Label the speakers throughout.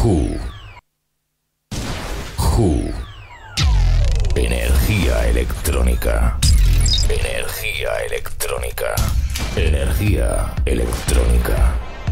Speaker 1: Who. Who. Energía electrónica. Energía electrónica. Energía electrónica.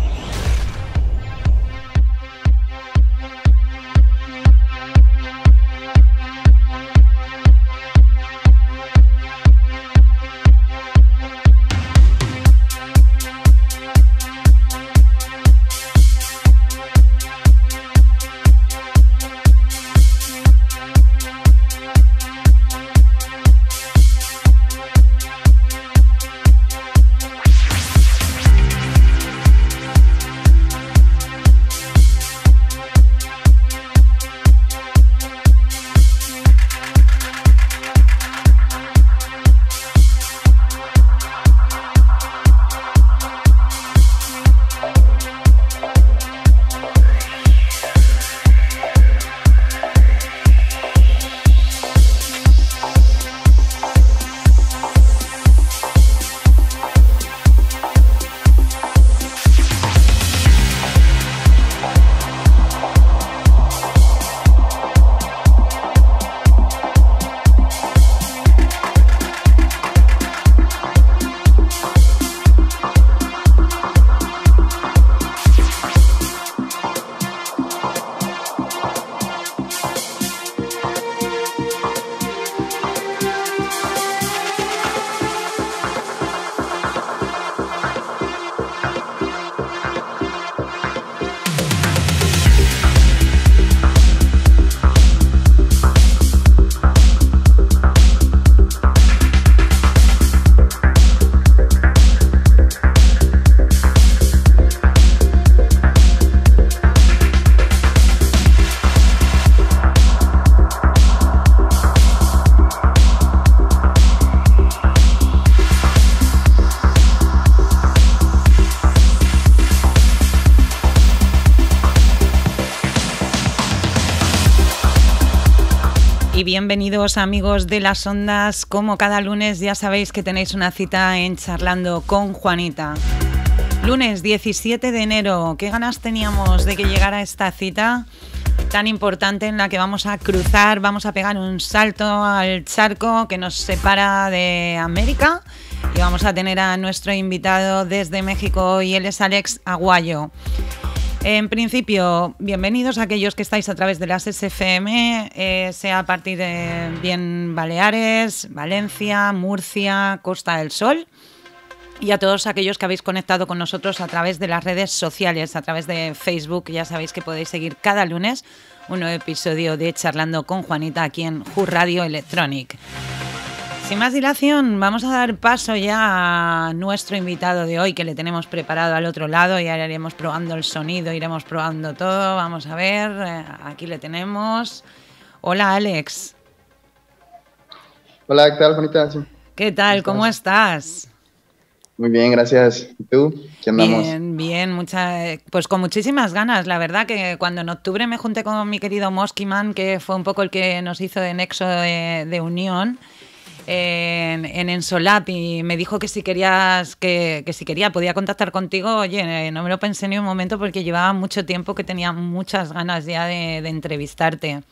Speaker 2: Bienvenidos amigos de las ondas, como cada lunes ya sabéis que tenéis una cita en Charlando con Juanita. Lunes 17 de enero, ¿qué ganas teníamos de que llegara esta cita tan importante en la que vamos a cruzar, vamos a pegar un salto al charco que nos separa de América y vamos a tener a nuestro invitado desde México y él es Alex Aguayo. En principio, bienvenidos a aquellos que estáis a través de las SFM, sea a partir de bien Baleares, Valencia, Murcia, Costa del Sol, y a todos aquellos que habéis conectado con nosotros a través de las redes sociales, a través de Facebook. Ya sabéis que podéis seguir cada lunes un nuevo episodio de Charlando con Juanita aquí en Who Radio Electronic. Sin más dilación, vamos a dar paso ya a nuestro invitado de hoy, que le tenemos preparado al otro lado y ahora iremos probando el sonido, iremos probando todo. Vamos a ver, aquí le tenemos. Hola, Alex.
Speaker 3: Hola, ¿qué tal, Juanita? Sí.
Speaker 2: ¿Qué tal? ¿Cómo estás?
Speaker 3: Muy bien, gracias. ¿Y tú? ¿Qué andamos?
Speaker 2: Bien, pues con muchísimas ganas. La verdad que cuando en octubre me junté con mi querido Mosquiman, que fue un poco el que nos hizo de nexo de unión, en Ensolab, y me dijo que si querías que si quería podía contactar contigo. Oye, no me lo pensé ni un momento porque llevaba mucho tiempo que tenía muchas ganas ya de entrevistarte.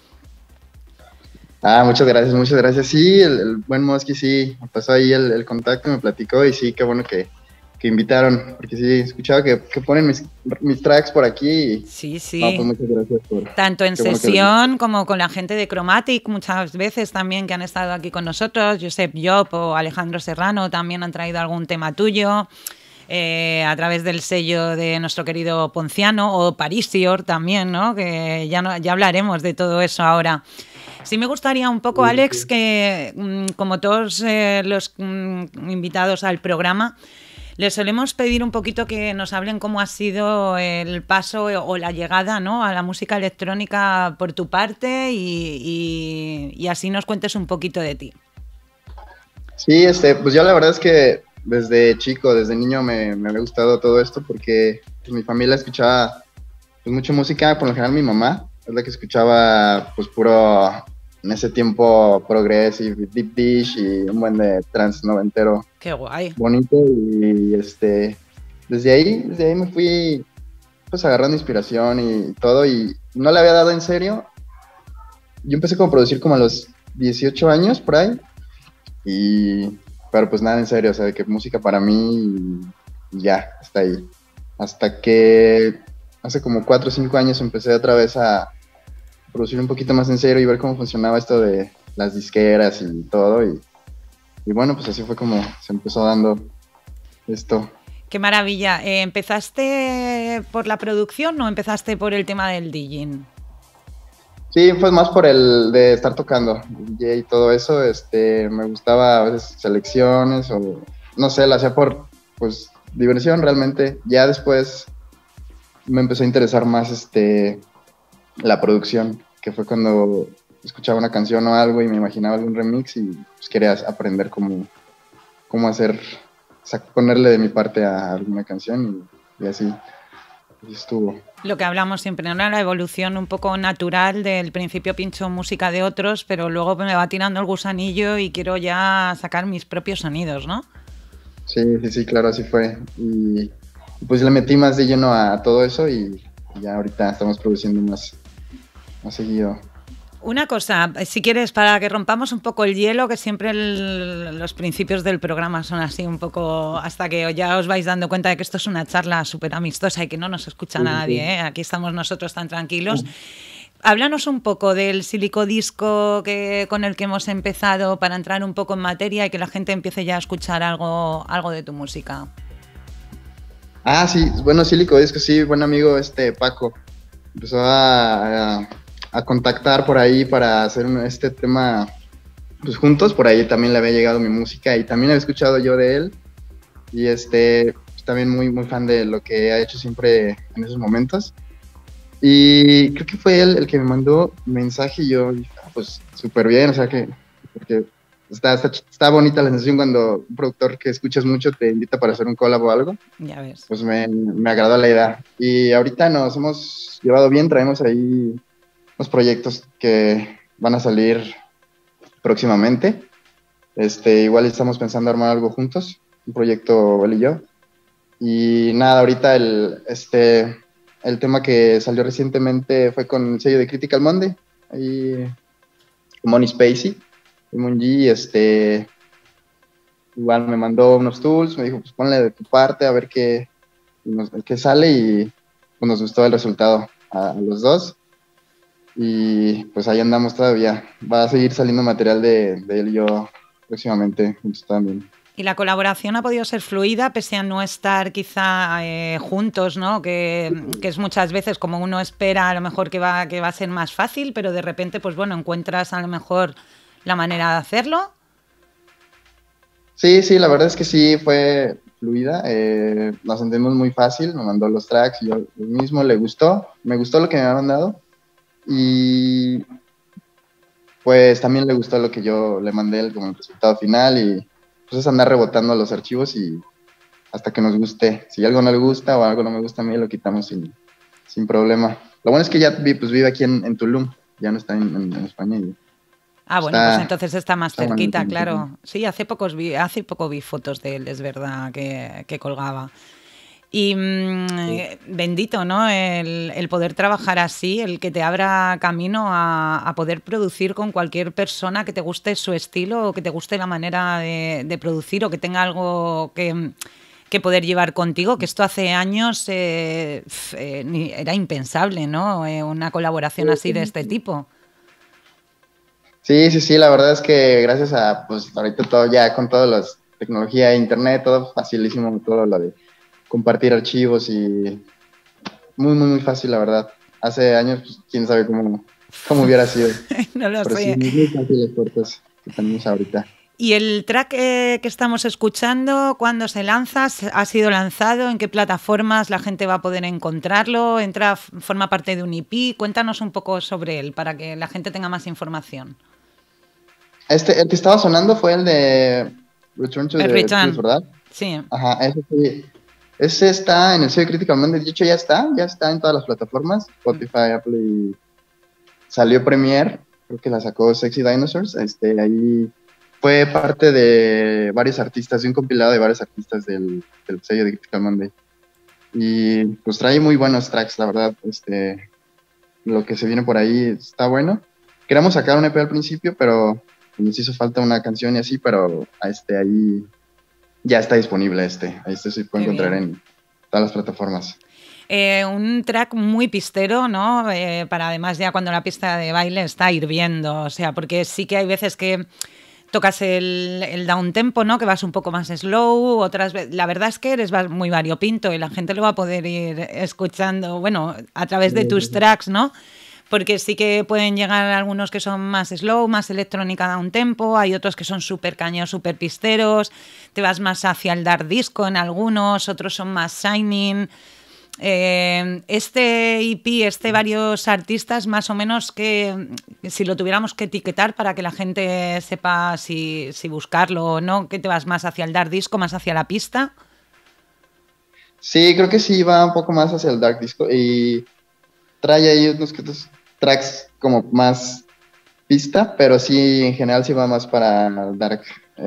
Speaker 3: Muchas gracias. Sí, el buen Mosqui sí, me pasó ahí el contacto, me platicó y sí, qué bueno que invitaron, porque sí, escuchaba que ponen mis tracks por aquí.
Speaker 2: Sí.
Speaker 3: Pues muchas gracias por...
Speaker 2: Tanto en sesión como con la gente de Chromatic, muchas veces también que han estado aquí con nosotros. Josep Job o Alejandro Serrano también han traído algún tema tuyo. A través del sello de nuestro querido Ponciano o Parisior también, ¿no? Que ya hablaremos de todo eso ahora. Sí me gustaría un poco, Alex, que como todos los invitados al programa, les solemos pedir un poquito que nos hablen cómo ha sido el paso o la llegada, ¿no?, a la música electrónica por tu parte y así nos cuentes un poquito de ti.
Speaker 3: Sí, pues yo la verdad es que desde chico, desde niño me había gustado todo esto porque pues, mi familia escuchaba pues, mucha música, por lo general mi mamá es la que escuchaba pues puro, en ese tiempo, Progressive, Deep Dish y un buen de trance noventero.
Speaker 2: ¡Qué guay!
Speaker 3: Bonito y desde ahí me fui pues agarrando inspiración y todo, y no le había dado en serio. Yo empecé como a producir como a los 18 años, por ahí, pero pues nada en serio, o sea, de que música para mí y ya, hasta ahí. Hasta que hace como 4 o 5 años empecé otra vez a producir un poquito más en serio y ver cómo funcionaba esto de las disqueras y todo, y bueno, pues así fue como se empezó dando esto.
Speaker 2: Qué maravilla. ¿Empezaste por la producción o empezaste por el tema del DJing?
Speaker 3: Sí, pues más por el de estar tocando DJ y todo eso. Me gustaba a veces selecciones o no sé, lo hacía por pues diversión realmente. Ya después me empezó a interesar más la producción, que fue cuando escuchaba una canción o algo y me imaginaba algún remix y pues quería aprender cómo hacer, o sea, ponerle de mi parte a alguna canción y así estuvo.
Speaker 2: Lo que hablamos siempre, ¿no? La evolución un poco natural. Del principio pincho música de otros, pero luego me va tirando el gusanillo y quiero ya sacar mis propios sonidos, ¿no?
Speaker 3: Sí, claro, así fue. Y pues le metí más de lleno a todo eso y ya ahorita estamos produciendo más seguido.
Speaker 2: Una cosa, si quieres, para que rompamos un poco el hielo, que siempre los principios del programa son así un poco, hasta que ya os vais dando cuenta de que esto es una charla súper amistosa y que no nos escucha nadie, ¿eh? Aquí estamos nosotros tan tranquilos. Háblanos un poco del Silicodisco con el que hemos empezado, para entrar un poco en materia y que la gente empiece ya a escuchar algo de tu música.
Speaker 3: Ah, sí, bueno, Silicodisco, sí, buen amigo Paco. Empezó a contactar por ahí para hacer este tema pues juntos. Por ahí también le había llegado mi música y también había escuchado yo de él. Y pues, también muy, muy fan de lo que ha hecho siempre en esos momentos. Y creo que fue él el que me mandó mensaje y yo dije, pues súper bien, o sea que, porque está bonita la sensación cuando un productor que escuchas mucho te invita para hacer un collab o algo.
Speaker 2: Ya ves.
Speaker 3: Pues me agradó la idea. Y ahorita nos hemos llevado bien, traemos ahí unos proyectos que van a salir próximamente. Igual estamos pensando armar algo juntos, un proyecto él y yo. Y nada, ahorita el tema que salió recientemente fue con el sello de Critical Monday, ahí Money Spacey, y Mungi, igual me mandó unos tools, me dijo, pues ponle de tu parte a ver qué sale, y pues nos gustó el resultado a los dos, y pues ahí andamos todavía. Va a seguir saliendo material de él y yo próximamente juntos también.
Speaker 2: Y la colaboración ha podido ser fluida pese a no estar quizá juntos, ¿no? Que es muchas veces como uno espera a lo mejor que va a ser más fácil, pero de repente pues bueno, encuentras a lo mejor la manera de hacerlo.
Speaker 3: Sí, la verdad es que sí fue fluida, nos entendimos muy fácil, me mandó los tracks y yo mismo me gustó lo que me habían mandado, y pues también le gustó lo que yo le mandé como el resultado final, y pues es andar rebotando los archivos y hasta que nos guste. Si algo no le gusta o algo no me gusta a mí, lo quitamos sin problema. Lo bueno es que ya vive aquí en Tulum, ya no está en España.
Speaker 2: Bueno, pues entonces está más cerquita,
Speaker 3: bueno,
Speaker 2: claro. Sí, hace poco vi fotos de él, es verdad, que colgaba. Y bendito, ¿no? El poder trabajar así, el que te abra camino a poder producir con cualquier persona que te guste su estilo o que te guste la manera de producir o que tenga algo que poder llevar contigo, que esto hace años era impensable, ¿no? Una colaboración así de este tipo.
Speaker 3: Sí, la verdad es que gracias a, pues ahorita todo ya con todas las tecnología, internet, todo facilísimo, todo lo de compartir archivos y muy, muy, muy fácil, la verdad. Hace años, pues, quién sabe cómo hubiera sido.
Speaker 2: No lo
Speaker 3: Pero
Speaker 2: sé.
Speaker 3: Sí, muy fácil las puertas que tenemos ahorita.
Speaker 2: ¿Y el track que estamos escuchando, cuándo se lanza? ¿Ha sido lanzado? ¿En qué plataformas la gente va a poder encontrarlo? ¿Forma parte de un EP? Cuéntanos un poco sobre él para que la gente tenga más información.
Speaker 3: El que estaba sonando fue el de Return to the Truth, ¿verdad?
Speaker 2: Sí.
Speaker 3: Ajá, ese sí. Ese está en el sello Critical Monday. De hecho, ya está en todas las plataformas. Spotify, Apple, y salió Premiere. Creo que la sacó Sexy Dinosaurs. Ahí fue parte de varios artistas, de un compilado de varios artistas del sello de Critical Monday. y pues trae muy buenos tracks, la verdad. Lo que se viene por ahí está bueno. Queríamos sacar un EP al principio, pero nos hizo falta una canción y así, pero ahí ya está disponible Ahí se puede encontrar en todas las plataformas.
Speaker 2: Un track muy pistero, ¿no? Para además ya cuando la pista de baile está hirviendo, o sea, porque sí que hay veces que tocas el down tempo, ¿no? Que vas un poco más slow, otras veces... La verdad es que eres muy variopinto y la gente lo va a poder ir escuchando, bueno, a través de tus tracks, ¿no? Porque sí que pueden llegar algunos que son más slow, más electrónica down tempo, hay otros que son súper caños, súper pisteros, te vas más hacia el dark disco en algunos, otros son más shining... Este EP, varios artistas, más o menos que si lo tuviéramos que etiquetar para que la gente sepa si buscarlo o no, que te vas más hacia el dark disco, más hacia la pista.
Speaker 3: Sí, creo que sí va un poco más hacia el dark disco y trae ahí unos tracks como más pista, pero sí, en general sí va más para el dark,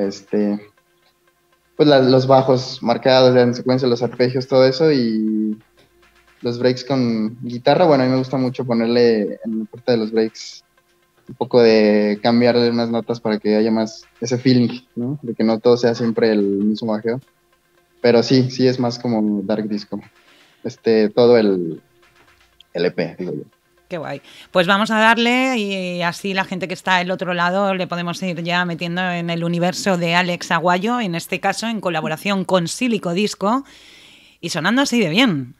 Speaker 3: pues los bajos marcados en secuencia, los arpegios, todo eso y los breaks con guitarra. Bueno, a mí me gusta mucho ponerle en la parte de los breaks un poco de cambiarle unas notas para que haya más ese feeling, ¿no? De que no todo sea siempre el mismo bajeo. Pero sí es más como dark disco. Todo el EP, digo yo.
Speaker 2: Qué guay. Pues vamos a darle y así la gente que está del otro lado le podemos ir ya metiendo en el universo de Alex Aguayo, en este caso en colaboración con Silico Disco y sonando así de bien.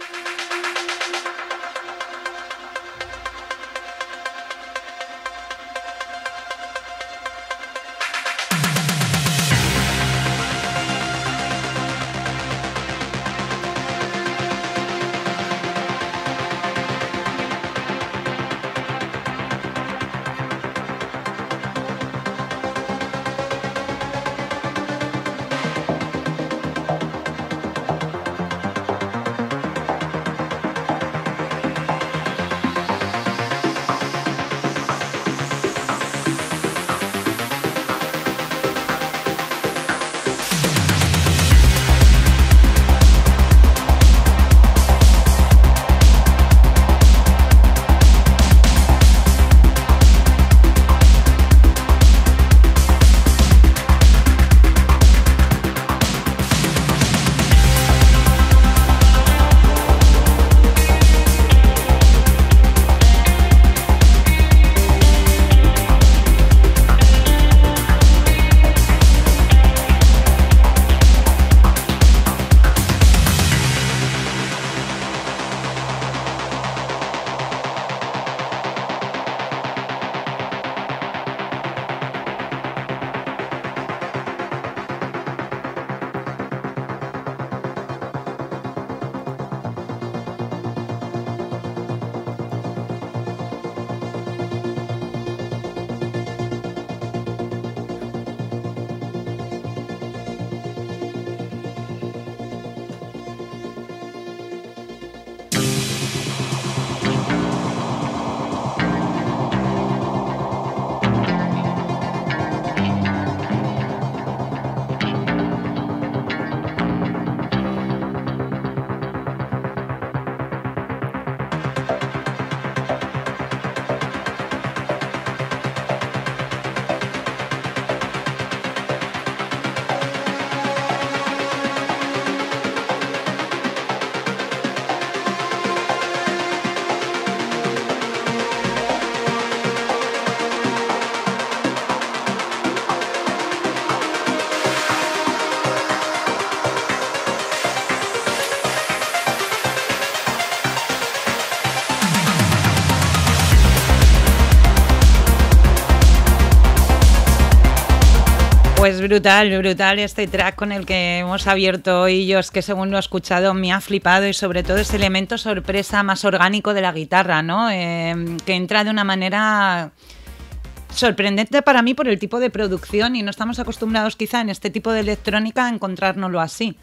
Speaker 2: Pues brutal, brutal este track con el que hemos abierto hoy. Yo es que según lo he escuchado me ha flipado y sobre todo ese elemento sorpresa más orgánico de la guitarra, ¿no? Que entra de una manera sorprendente para mí por el tipo de producción y no estamos acostumbrados quizá en este tipo de electrónica a encontrárnoslo así.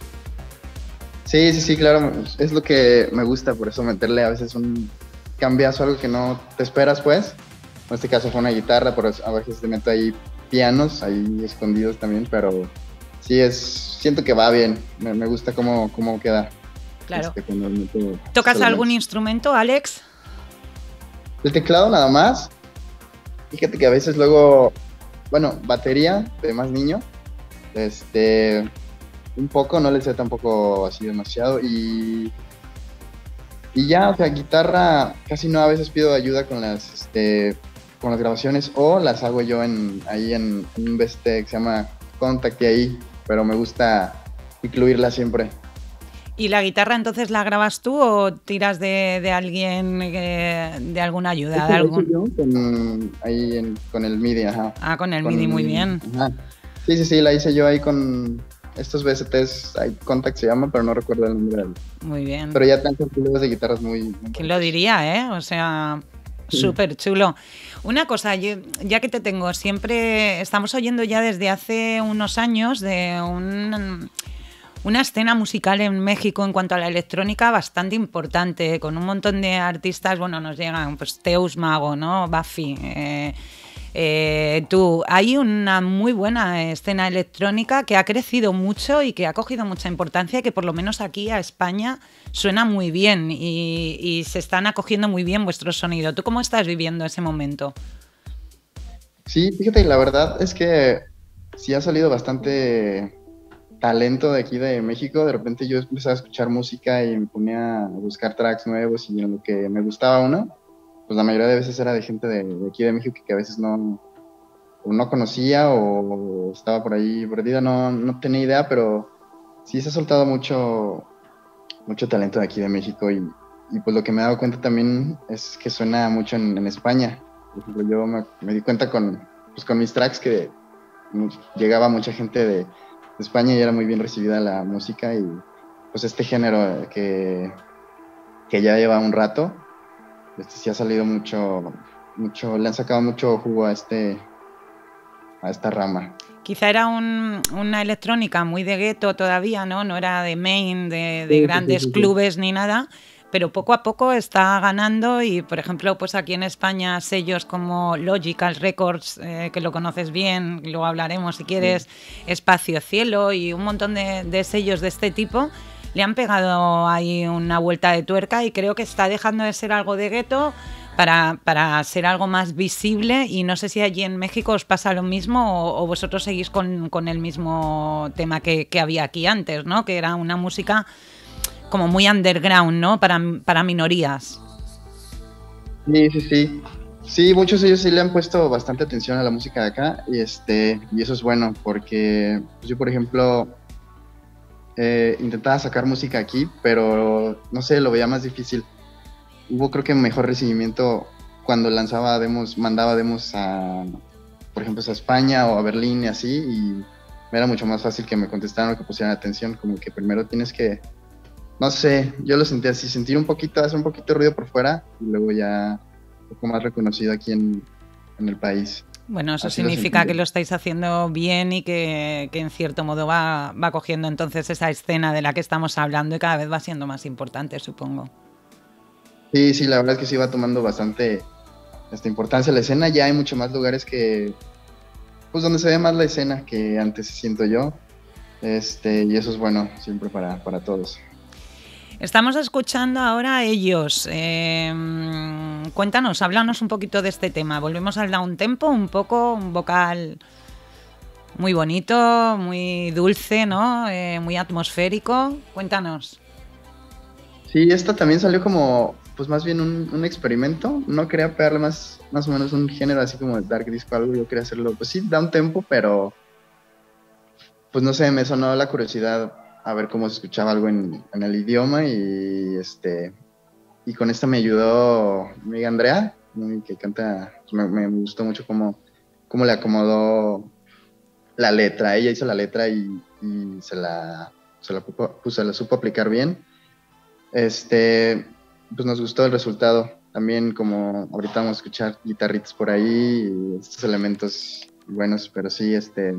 Speaker 3: Sí, claro, es lo que me gusta, por eso meterle a veces un cambiazo, algo que no te esperas, pues. En este caso fue una guitarra, por eso a veces te meto ahí pianos, ahí escondidos también, pero sí siento que va bien, me gusta cómo queda.
Speaker 2: Claro.
Speaker 3: Cuando meto
Speaker 2: ¿Tocas algún
Speaker 3: elementos.
Speaker 2: instrumento, Alex?
Speaker 3: El teclado nada más. Fíjate que a veces luego, bueno, batería de más niño, un poco, no le sé tampoco así demasiado. Y ya, o sea, guitarra casi no, a veces pido ayuda con las grabaciones o las hago yo ahí en un que se llama Contact y ahí, pero me gusta incluirla siempre.
Speaker 2: ¿Y la guitarra entonces la grabas tú o tiras de alguien, de alguna ayuda?
Speaker 3: Esto
Speaker 2: De
Speaker 3: lo hice
Speaker 2: algún...
Speaker 3: yo con el MIDI, ajá.
Speaker 2: Ah, con el MIDI, muy bien.
Speaker 3: Ajá. Sí, la hice yo ahí con estos VSTs, ahí Contact se llama, pero no recuerdo el nombre.
Speaker 2: Muy bien.
Speaker 3: Pero ya tantos estilos de guitarras muy
Speaker 2: ¿Quién lo diría, eh? O sea, súper chulo. Una cosa, ya que te tengo, siempre estamos oyendo ya desde hace unos años de una escena musical en México en cuanto a la electrónica bastante importante, con un montón de artistas, bueno, nos llegan, pues Teus Mago, ¿no? Buffy, hay una muy buena escena electrónica que ha crecido mucho y que ha cogido mucha importancia y que por lo menos aquí a España suena muy bien y se están acogiendo muy bien vuestro sonido. ¿Tú cómo estás viviendo ese momento?
Speaker 3: Sí, fíjate, la verdad es que sí ha salido bastante talento de aquí de México. De repente yo empecé a escuchar música y me ponía a buscar tracks nuevos y en lo que me gustaba uno, pues la mayoría de veces era de gente de aquí de México que a veces o no conocía o estaba por ahí perdida, no tenía idea, pero sí se ha soltado mucho talento de aquí de México y pues lo que me he dado cuenta también es que suena mucho en España. Por ejemplo, yo me di cuenta con mis tracks que llegaba mucha gente de España y era muy bien recibida la música y pues este género que ya lleva un rato, sí ha salido mucho, le han sacado mucho jugo a esta rama.
Speaker 2: Quizá era una electrónica muy de gueto todavía, ¿no? No era de main, de grandes clubes ni nada, pero poco a poco está ganando y, por ejemplo, pues aquí en España sellos como Logical Records, que lo conoces bien, luego hablaremos si quieres, Espacio Cielo y un montón de sellos de este tipo, le han pegado ahí una vuelta de tuerca y creo que está dejando de ser algo de gueto para ser algo más visible y no sé si allí en México os pasa lo mismo o vosotros seguís con el mismo tema que había aquí antes, ¿no? Que era una música como muy underground, ¿no? Para minorías.
Speaker 3: Sí. Sí, muchos de ellos sí le han puesto bastante atención a la música de acá y eso es bueno porque pues yo, por ejemplo, intentaba sacar música aquí, pero no sé, lo veía más difícil. Hubo creo que mejor recibimiento cuando mandaba demos por ejemplo, a España o a Berlín y así, y era mucho más fácil que me contestaran o que pusieran atención, como que primero tienes que, no sé, yo lo sentí así, hacer un poquito de ruido por fuera y luego ya un poco más reconocido aquí en el país.
Speaker 2: Bueno, eso
Speaker 3: así
Speaker 2: significa que lo estáis haciendo bien y que en cierto modo va cogiendo entonces esa escena de la que estamos hablando y cada vez va siendo más importante, supongo.
Speaker 3: Sí, la verdad es que sí va tomando bastante importancia la escena. Ya hay mucho más lugares pues donde se ve más la escena que antes, siento yo. Y eso es bueno siempre para todos.
Speaker 2: Estamos escuchando ahora a Ellos. Cuéntanos, háblanos un poquito de este tema. Volvemos al downtempo, un vocal muy bonito, muy dulce, ¿no? Muy atmosférico. Cuéntanos.
Speaker 3: Sí, esta también salió como, pues más bien un experimento. No quería pegarle más o menos un género así como de dark disco algo. Yo quería hacerlo, pues sí, downtempo, pero pues no sé, me sonó la curiosidad a ver cómo se escuchaba algo en el idioma y con esta me ayudó mi amiga Andrea, que canta, pues me gustó mucho cómo le acomodó la letra. Ella hizo la letra y se la supo aplicar bien. Pues nos gustó el resultado. También como ahorita vamos a escuchar guitarritas por ahí y estos elementos buenos, pero sí,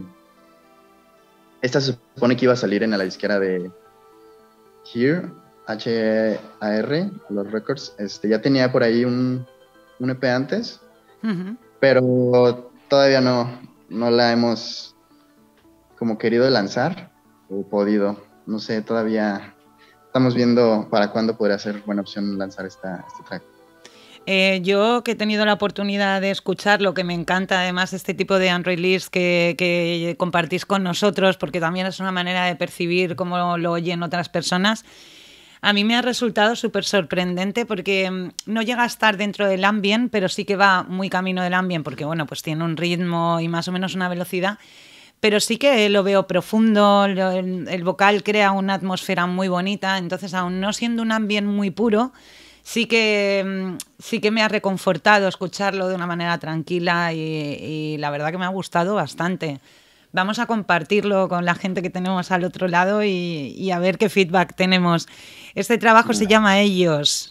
Speaker 3: esta se supone que iba a salir en la disquera de Here, H-A-R, los Records. Ya tenía por ahí un EP antes, pero todavía no la hemos como querido lanzar o podido. No sé, todavía estamos viendo para cuándo podría ser buena opción lanzar este track.
Speaker 2: Yo que he tenido la oportunidad de escuchar, lo que me encanta además este tipo de unreleased que compartís con nosotros, porque también es una manera de percibir cómo lo oyen otras personas, a mí me ha resultado súper sorprendente porque no llega a estar dentro del ambient, pero sí que va muy camino del ambient, porque bueno, pues tiene un ritmo y más o menos una velocidad, pero sí que lo veo profundo, el vocal crea una atmósfera muy bonita, entonces aún no siendo un ambient muy puro, sí que me ha reconfortado escucharlo de una manera tranquila y la verdad que me ha gustado bastante. Vamos a compartirlo con la gente que tenemos al otro lado y a ver qué feedback tenemos. Este trabajo se llama Ellos.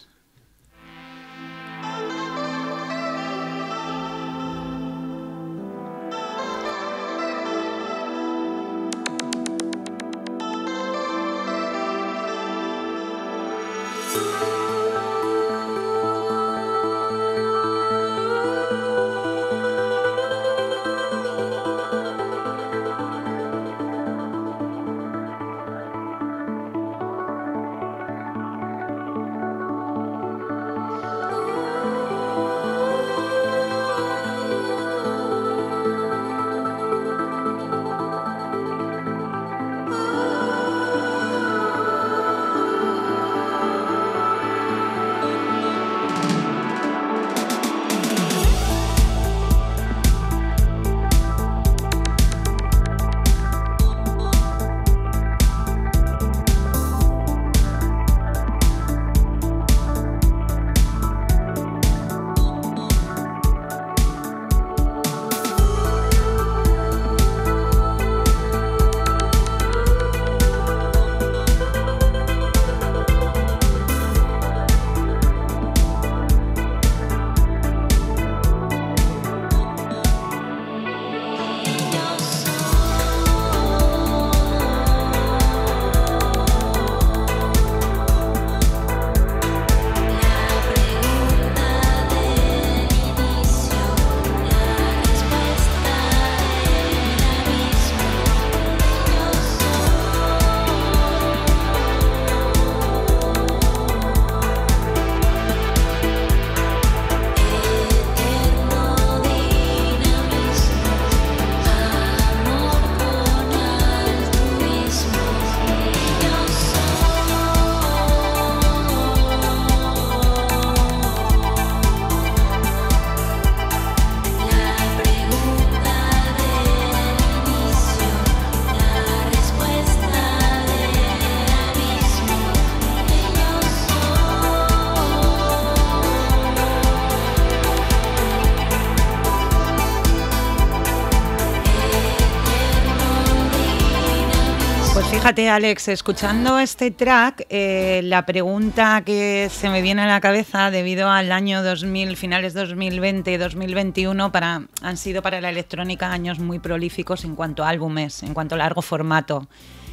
Speaker 2: Fíjate, Alex, escuchando este track, la pregunta que se me viene a la cabeza debido al año 2000, finales 2020, 2021, han sido para la electrónica años muy prolíficos en cuanto a álbumes, en cuanto a largo formato.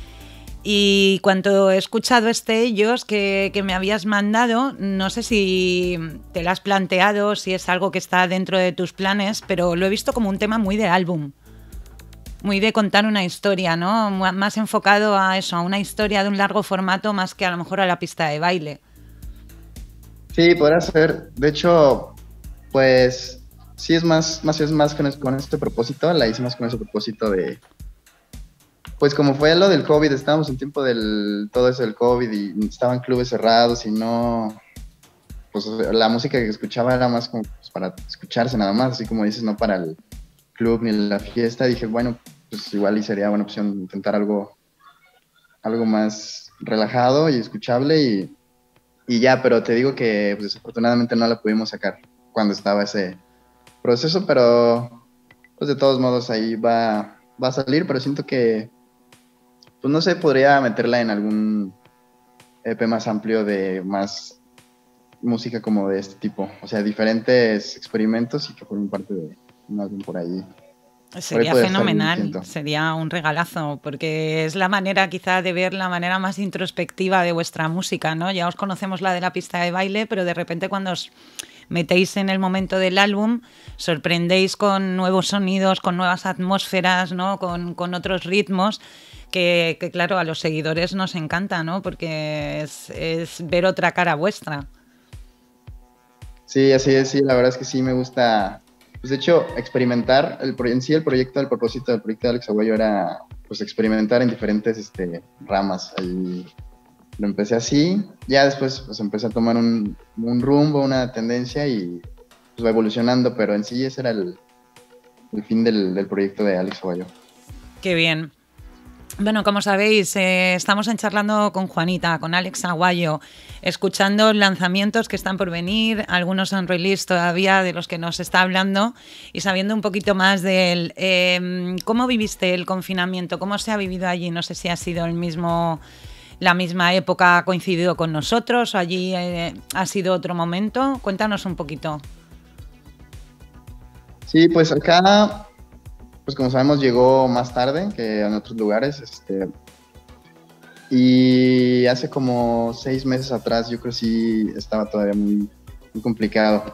Speaker 2: Y cuando he escuchado Ellos que me habías mandado, no sé si te lo has planteado, si es algo que está dentro de tus planes, pero lo he visto como un tema muy de álbum. Muy de contar una historia, ¿no? Más enfocado a eso, a una historia de un largo formato más que a lo mejor a la pista de baile.
Speaker 3: Sí, podrá ser. De hecho, pues sí es más con este propósito. La hice más con ese propósito de... Pues como fue lo del COVID, estábamos en tiempo todo eso del COVID y estaban clubes cerrados y no... Pues la música que escuchaba era más como pues, para escucharse nada más, así como dices, no para el club ni la fiesta. Dije, bueno, pues igual y sería buena opción intentar algo más relajado y escuchable y ya, pero te digo que pues, desafortunadamente no la pudimos sacar cuando estaba ese proceso, pero pues de todos modos ahí va a salir, pero siento que pues no sé, podría meterla en algún EP más amplio de más música como de este tipo, o sea, diferentes experimentos y que formen parte de un álbum por ahí.
Speaker 2: Sería fenomenal, sería un regalazo, porque es la manera quizá de ver la manera más introspectiva de vuestra música, ¿no? Ya os conocemos la de la pista de baile, pero de repente cuando os metéis en el momento del álbum, sorprendéis con nuevos sonidos, con nuevas atmósferas, ¿no? Con otros ritmos que claro, a los seguidores nos encanta, ¿no? Porque es ver otra cara vuestra.
Speaker 3: Sí, así es, sí, la verdad es que sí me gusta, pues de hecho, experimentar, en sí el proyecto, el propósito del proyecto de Alex Aguayo era, pues, experimentar en diferentes ramas. Y lo empecé así, ya después, pues, empecé a tomar un rumbo, una tendencia y, pues, va evolucionando, pero en sí ese era el fin del proyecto de Alex Aguayo.
Speaker 2: Qué bien. Bueno, como sabéis, estamos charlando con Juanita, con Alex Aguayo, escuchando lanzamientos que están por venir, algunos son release todavía de los que nos está hablando y sabiendo un poquito más de él. ¿Cómo viviste el confinamiento? ¿Cómo se ha vivido allí? No sé si ha sido la misma época, ha coincidido con nosotros o allí ha sido otro momento. Cuéntanos un poquito.
Speaker 3: Sí, pues acá, pues como sabemos, llegó más tarde que en otros lugares, y hace como 6 meses atrás, yo creo que sí estaba todavía muy, muy complicado.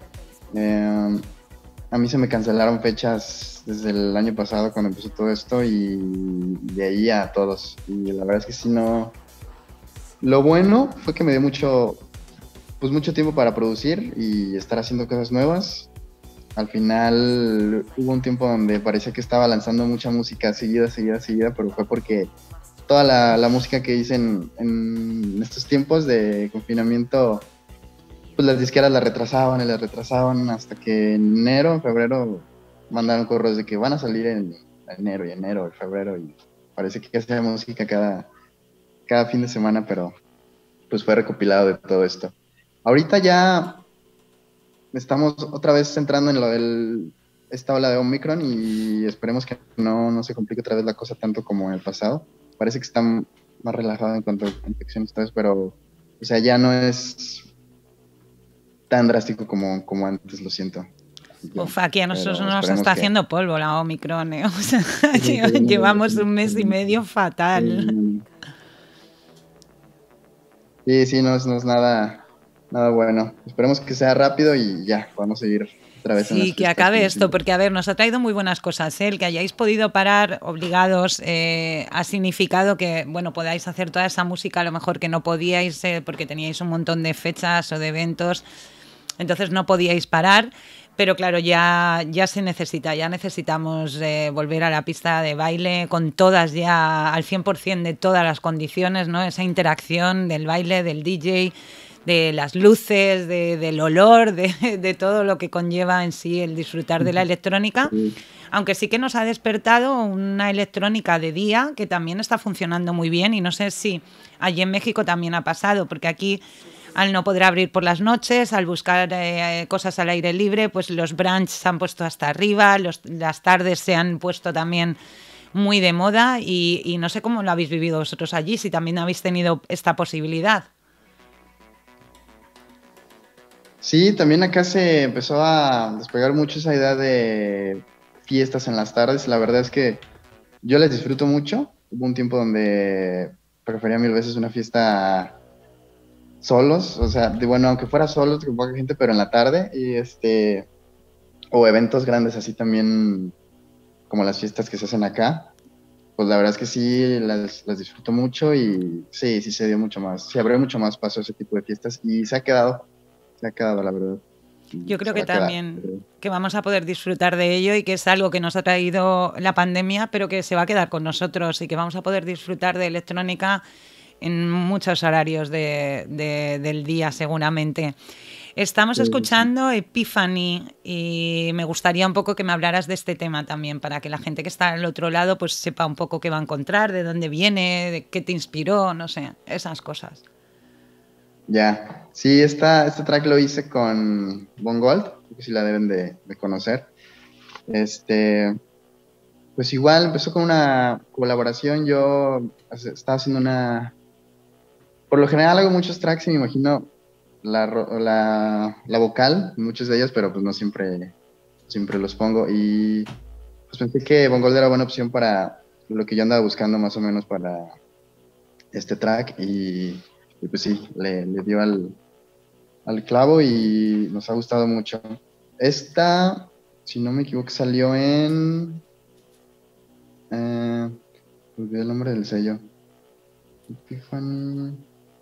Speaker 3: A mí se me cancelaron fechas desde el año pasado cuando empezó todo esto y de ahí a todos. Y la verdad es que sí, no. Lo bueno fue que me dio mucho tiempo para producir y estar haciendo cosas nuevas. Al final hubo un tiempo donde parecía que estaba lanzando mucha música seguida, pero fue porque toda la música que hice en estos tiempos de confinamiento, pues las disqueras la retrasaban y la retrasaban hasta que en febrero, mandaron correos de que van a salir en enero y febrero, y parece que hacía música cada fin de semana, pero pues fue recopilado de todo esto. Ahorita ya estamos otra vez entrando en esta ola de Omicron y esperemos que no se complique otra vez la cosa tanto como en el pasado. Parece que está más relajado en cuanto a infecciones, pero o sea, ya no es tan drástico como antes, lo siento.
Speaker 2: Uf, aquí a nosotros
Speaker 3: Pero
Speaker 2: nos
Speaker 3: esperemos
Speaker 2: está
Speaker 3: que...
Speaker 2: haciendo polvo la Omicron, ¿eh? O sea, llevamos un mes y medio fatal.
Speaker 3: Sí, no es nada bueno. Esperemos que sea rápido y ya, podamos seguir otra vez en las
Speaker 2: Sí, que
Speaker 3: fiestas.
Speaker 2: acabe esto, porque a ver, nos ha traído muy buenas cosas, ¿eh? El que hayáis podido parar obligados ha significado que, bueno, podáis hacer toda esa música a lo mejor que no podíais porque teníais un montón de fechas o de eventos, entonces no podíais parar, pero claro, ya se necesita, ya necesitamos volver a la pista de baile con todas ya al 100% de todas las condiciones, ¿no? Esa interacción del baile, del DJ, de las luces, del olor, de todo lo que conlleva en sí el disfrutar de la electrónica, aunque sí que nos ha despertado una electrónica de día que también está funcionando muy bien y no sé si allí en México también ha pasado, porque aquí al no poder abrir por las noches, al buscar cosas al aire libre, pues los brunch se han puesto hasta arriba, las tardes se han puesto también muy de moda y no sé cómo lo habéis vivido vosotros allí, si también habéis tenido esta posibilidad.
Speaker 3: Sí, también acá se empezó a despegar mucho esa idea de fiestas en las tardes. La verdad es que yo les disfruto mucho. Hubo un tiempo donde prefería 1000 veces una fiesta solos, o sea, bueno, aunque fuera solos, con poca gente, pero en la tarde, o eventos grandes así también, como las fiestas que se hacen acá. Pues la verdad es que sí, las disfruto mucho y sí se dio mucho más, se abrió mucho más paso a ese tipo de fiestas y se ha quedado, la verdad.
Speaker 2: Yo creo
Speaker 3: Se va
Speaker 2: que
Speaker 3: a quedar.
Speaker 2: también que vamos a poder disfrutar de ello y que es algo que nos ha traído la pandemia, pero que se va a quedar con nosotros y que vamos a poder disfrutar de electrónica en muchos horarios del día seguramente. Estamos escuchando Epiphany y me gustaría un poco que me hablaras de este tema también para que la gente que está al otro lado pues sepa un poco qué va a encontrar, de dónde viene, de qué te inspiró, no sé, esas cosas.
Speaker 3: Ya, sí, este track lo hice con Von Gold, creo que sí la deben de conocer. Pues igual empezó con una colaboración, yo estaba haciendo por lo general hago muchos tracks y me imagino la vocal, muchos de ellos, pero pues no siempre los pongo y pues pensé que Von Gold era buena opción para lo que yo andaba buscando más o menos para este track y pues sí, le dio al clavo y nos ha gustado mucho. Esta, si no me equivoco, salió en Olvidé el nombre del sello. Epiphany.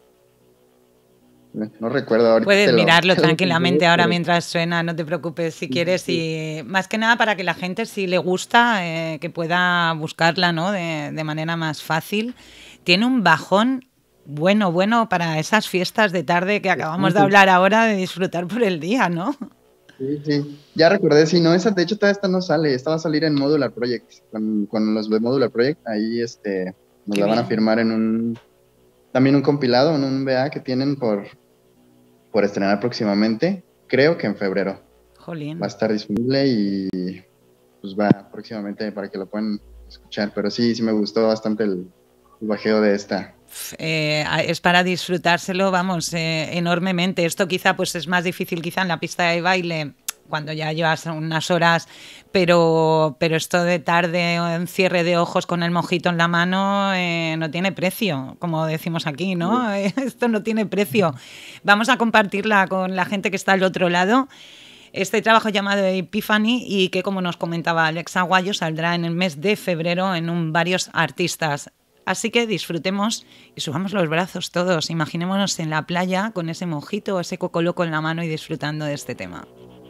Speaker 3: No recuerdo ahorita.
Speaker 2: Puedes mirarlo tranquilamente ahora
Speaker 3: pero...
Speaker 2: mientras suena, no te preocupes si quieres. Y más que nada para que la gente, si le gusta, que pueda buscarla, ¿no? De manera más fácil. Tiene un bajón bueno para esas fiestas de tarde que acabamos de hablar ahora, de disfrutar por el día, ¿no?
Speaker 3: Sí. Ya recordé, sí, no, esa de hecho todavía esta no sale, esta va a salir en Modular Project, con los de Modular Project, ahí nos la van a firmar en también un compilado, en un VA que tienen por estrenar próximamente, creo que en febrero.
Speaker 2: Jolín.
Speaker 3: Va a estar disponible y pues va próximamente para que lo puedan escuchar, pero sí me gustó bastante el bajeo de esta.
Speaker 2: Es para disfrutárselo, vamos, enormemente. Esto quizá pues es más difícil quizá en la pista de baile cuando ya llevas unas horas, pero esto de tarde en cierre de ojos con el mojito en la mano no tiene precio, como decimos aquí, ¿no? Esto no tiene precio. Vamos a compartirla con la gente que está al otro lado. Este trabajo llamado Epiphany y que, como nos comentaba Alex Aguayo, saldrá en el mes de febrero en varios artistas. Así que disfrutemos y subamos los brazos todos. Imaginémonos en la playa con ese mojito o ese coco loco en la mano y disfrutando de este tema.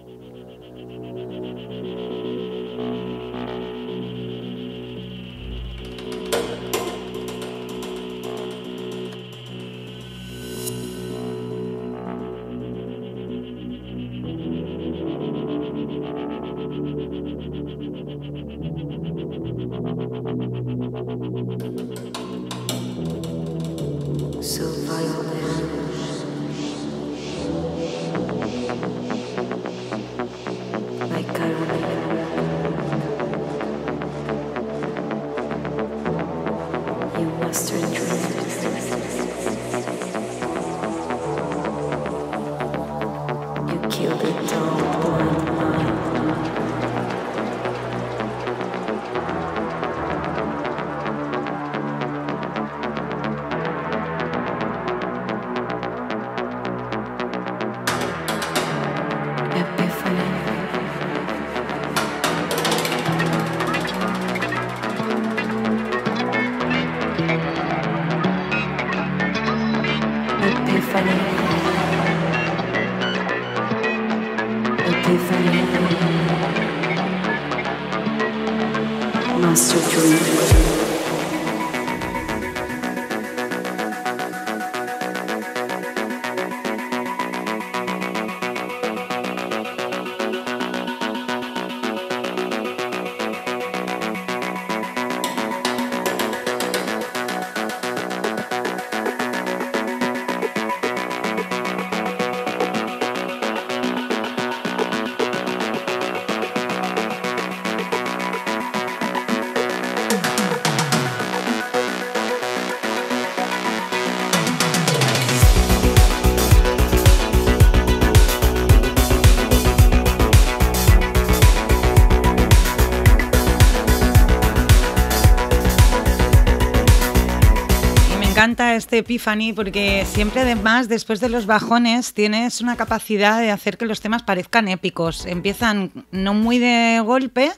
Speaker 2: Me encanta este Epiphany porque siempre, además, después de los bajones, tienes una capacidad de hacer que los temas parezcan épicos. Empiezan no muy de golpe,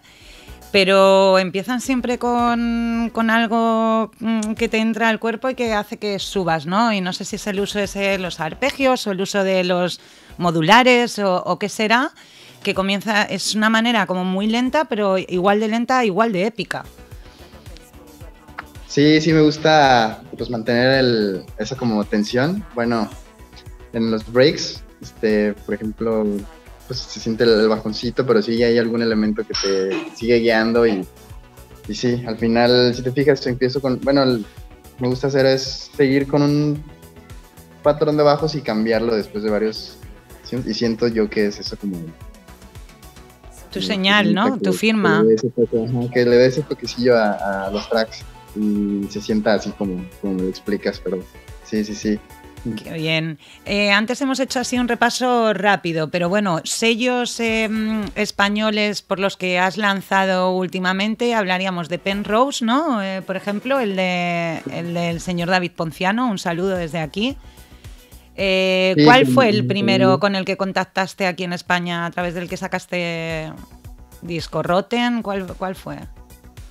Speaker 2: pero empiezan siempre con algo que te entra al cuerpo y que hace que subas, ¿no? Y no sé si es el uso de los arpegios o el uso de los modulares o qué será, que comienza, es una manera como muy lenta, pero igual de lenta, igual de épica.
Speaker 3: Sí, me gusta pues mantener esa como tensión. Bueno, en los breaks, por ejemplo, pues se siente el bajoncito, pero sí hay algún elemento que te sigue guiando y sí, al final, si te fijas, empiezo con, bueno, me gusta hacer es seguir con un patrón de bajos y cambiarlo después de varios, y siento yo que es eso como...
Speaker 2: Tu señal, ¿no? Tu firma.
Speaker 3: Que le dé ese toquecillo a los tracks. Y se sienta así como me lo explicas, pero sí.
Speaker 2: Qué bien. Antes hemos hecho así un repaso rápido, pero bueno, sellos españoles por los que has lanzado últimamente, hablaríamos de Penrose, ¿no? Por ejemplo, el del señor David Ponciano, un saludo desde aquí. ¿Cuál fue el primero con el que contactaste aquí en España, a través del que sacaste disco? ¿Rotten? ¿Cuál fue?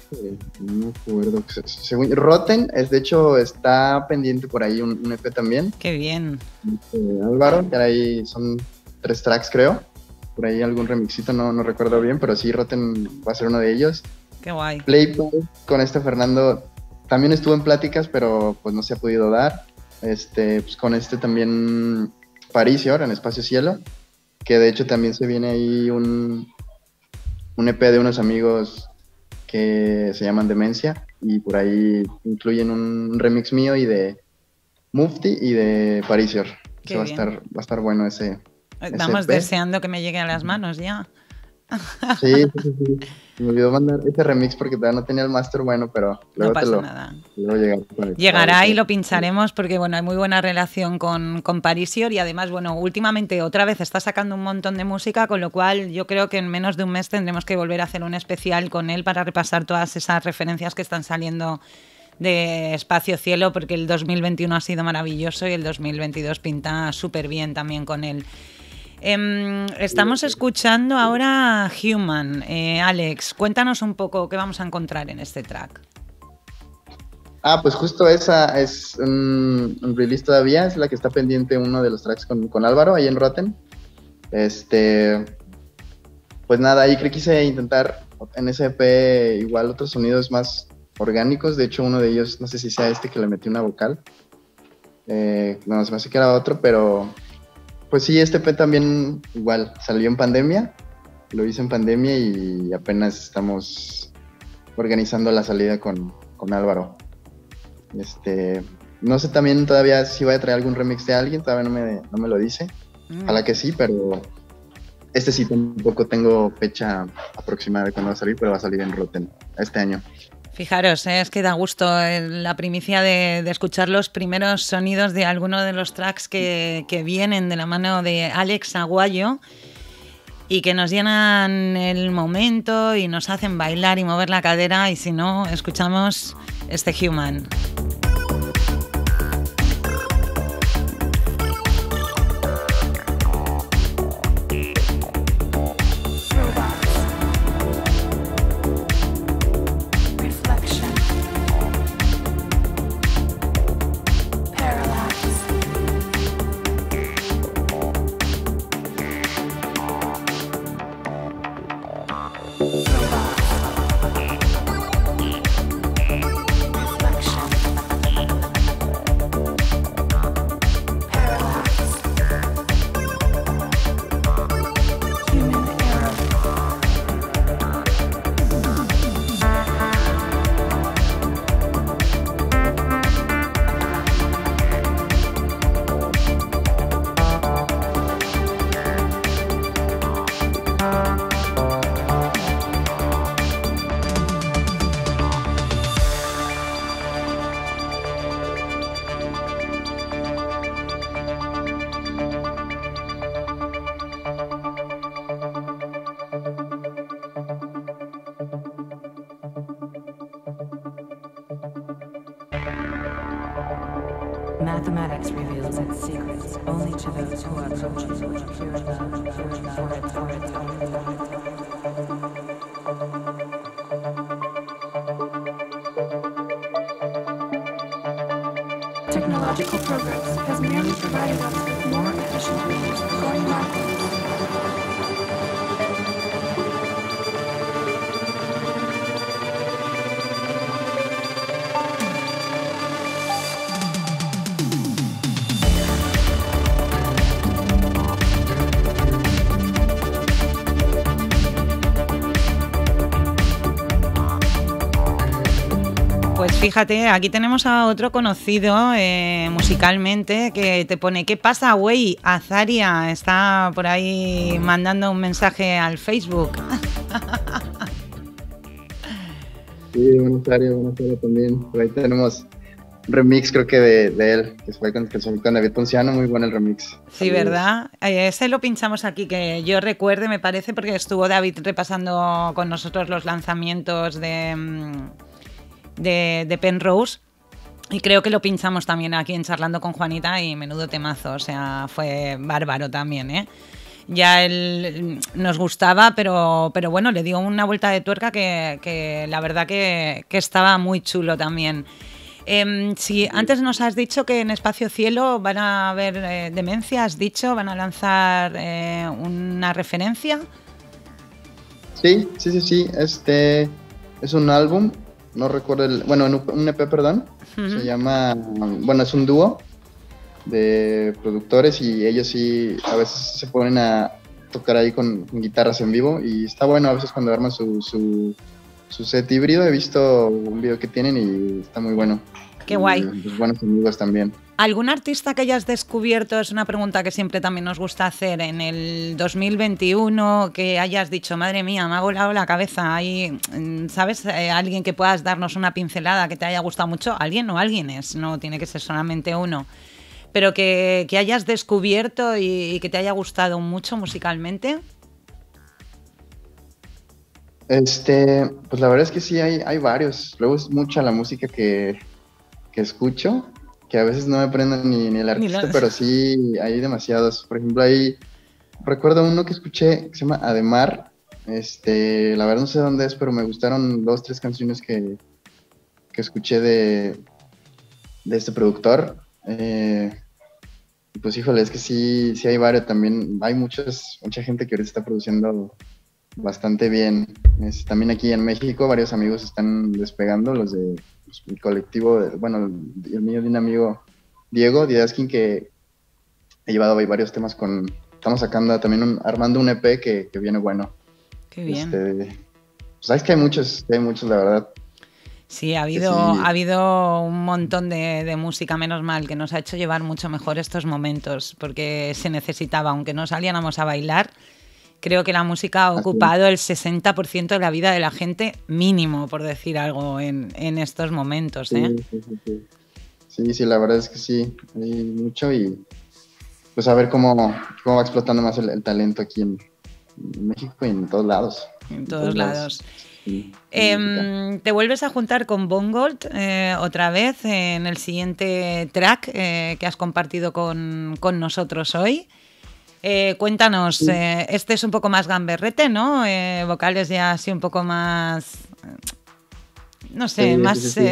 Speaker 3: No me acuerdo. Según Rotten, de hecho, está pendiente por ahí un EP también.
Speaker 2: Qué bien.
Speaker 3: Álvaro, que ahí son 3 tracks, creo. Por ahí algún remixito, no recuerdo bien, pero sí, Rotten va a ser uno de ellos.
Speaker 2: Qué guay.
Speaker 3: Playboy con Fernando también estuvo en pláticas, pero pues no se ha podido dar. Pues con también Parisior en Espacio Cielo, que de hecho también se viene ahí un EP de unos amigos que se llaman Demencia, y por ahí incluyen un remix mío y de Mufti y de Parisior. Va a estar bueno ese.
Speaker 2: Vamos deseando que me llegue a las manos ya.
Speaker 3: Sí. Me olvidó mandar ese remix porque todavía no tenía el máster bueno, pero luego
Speaker 2: no pasa nada.
Speaker 3: Llegará
Speaker 2: y lo pincharemos porque bueno, hay muy buena relación con Parisior, y además, bueno, últimamente otra vez está sacando un montón de música, con lo cual yo creo que en menos de un mes tendremos que volver a hacer un especial con él para repasar todas esas referencias que están saliendo de Espacio Cielo, porque el 2021 ha sido maravilloso y el 2022 pinta súper bien también con él. Estamos escuchando ahora Human. Alex, cuéntanos un poco qué vamos a encontrar en este track.
Speaker 3: Pues justo esa es un release todavía, es la que está pendiente, uno de los tracks con Álvaro ahí en Rotten. Pues nada, ahí creo que quise intentar en ese EP igual otros sonidos más orgánicos. De hecho, uno de ellos, no sé si sea que le metí una vocal. No, se me hace que era otro, pero pues sí, este EP también igual salió en pandemia. Lo hice en pandemia y apenas estamos organizando la salida con Álvaro. No sé también todavía si voy a traer algún remix de alguien, todavía no me lo dice. Ojalá que sí, pero sí tampoco tengo fecha aproximada de cuándo va a salir, pero va a salir en Rotten este año.
Speaker 2: Fijaros, es que da gusto la primicia de escuchar los primeros sonidos de alguno de los tracks que vienen de la mano de Alex Aguayo y que nos llenan el momento y nos hacen bailar y mover la cadera, y si no, escuchamos Human.
Speaker 4: Mathematics reveals its secrets only to those who are approaching pure love. Technological progress has merely provided us with more efficient ways of going backwards.
Speaker 2: Pues fíjate, aquí tenemos a otro conocido musicalmente que te pone: ¿qué pasa, güey? Azaria está por ahí mandando un mensaje al Facebook.
Speaker 3: Sí, buenas tardes también. Por ahí tenemos un remix, creo que de él, que fue con David Ponciano, muy bueno el remix.
Speaker 2: Sí, ¿verdad? Ese lo pinchamos aquí, que yo recuerde, me parece, porque estuvo David repasando con nosotros los lanzamientos de Penrose, y creo que lo pinchamos también aquí en Charlando con Juanita, y menudo temazo, o sea, fue bárbaro también, ¿eh? ya él nos gustaba, pero bueno, le dio una vuelta de tuerca que la verdad que estaba muy chulo también. Sí, antes nos has dicho que en Espacio Cielo van a haber Demencia, has dicho, van a lanzar una referencia.
Speaker 3: Sí. Es un álbum, no recuerdo un EP, perdón. Se llama, bueno, es un dúo de productores y ellos sí a veces se ponen a tocar ahí con guitarras en vivo y está bueno a veces cuando arman su set híbrido. He visto un video que tienen y está muy bueno.
Speaker 2: Qué guay.
Speaker 3: Los buenos amigos también.
Speaker 2: ¿Algún artista que hayas descubierto? Es una pregunta que siempre también nos gusta hacer en el 2021, que hayas dicho, madre mía, me ha volado la cabeza. Hay, ¿sabes? Alguien que puedas darnos una pincelada que te haya gustado mucho. Alguien o alguienes, no tiene que ser solamente uno. Pero que hayas descubierto y que te haya gustado mucho musicalmente.
Speaker 3: Pues la verdad es que sí, hay varios. Luego es mucha la música que escucho, que a veces no me prendo ni el artista, pero sí hay demasiados. Por ejemplo, recuerdo uno que escuché que se llama Ademar. La verdad no sé dónde es, pero me gustaron 2, 3 canciones que escuché de este productor. Pues híjole, es que sí hay varios también. Hay mucha gente que ahorita está produciendo bastante bien. También aquí en México varios amigos están despegando, los de mi colectivo, el mío de un amigo, Diego Diaskin, que he llevado ahí varios temas estamos sacando también armando un EP que viene bueno.
Speaker 2: Qué bien.
Speaker 3: Pues es que hay muchos, la verdad.
Speaker 2: Sí, ha habido un montón de música, menos mal, que nos ha hecho llevar mucho mejor estos momentos, porque se necesitaba, aunque no saliéramos a bailar. Creo que la música ha ocupado el 60% de la vida de la gente, mínimo, por decir algo, en estos momentos, ¿eh?
Speaker 3: Sí, la verdad es que sí, hay mucho y pues a ver cómo va explotando más el talento aquí en México y en todos lados.
Speaker 2: En todos lados.
Speaker 3: Sí,
Speaker 2: te vuelves a juntar con Bongold otra vez en el siguiente track que has compartido con nosotros hoy. Cuéntanos, sí. Este es un poco más gamberrete, ¿no? Vocales ya así un poco más, no sé,
Speaker 3: sí,
Speaker 2: más...
Speaker 3: Sí.